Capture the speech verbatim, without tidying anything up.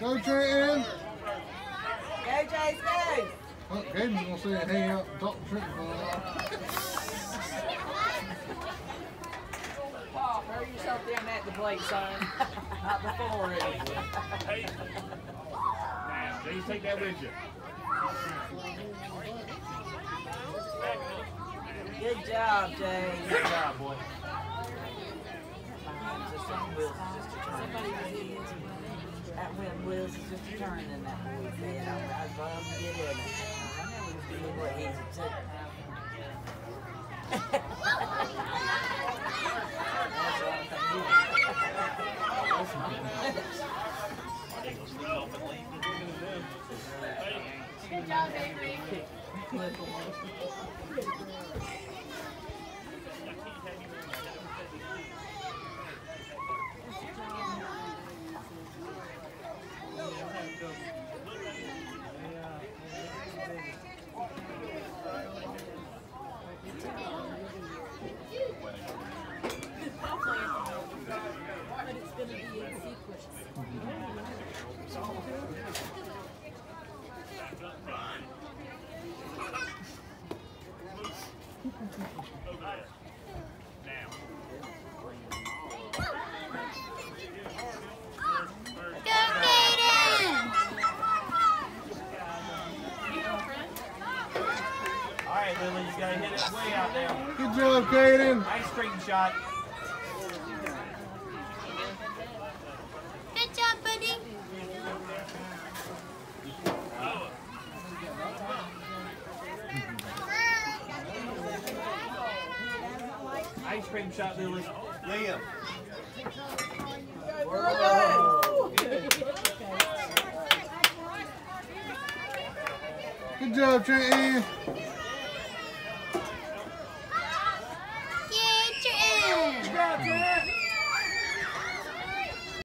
Go, Trenton. Go, Chase, go. Oh, Gaben's going to say hang out and talk to Trenton for a while. Paul, hurry yourself down at the plate, son. Not before it. Hey. Now, please take that with you. Good job, Jay. Good job, boy. Just some wheels, just a turn. That wind wheels is just a turn in that boy said. I was about to get in it. I know he was doing what he's took. Good job, Avery. Lily, you gotta hit it way out there. Good job, Caden. Nice cream shot. Good job, buddy. Ice cream shot, Lily. Liam. Good job, Trenton.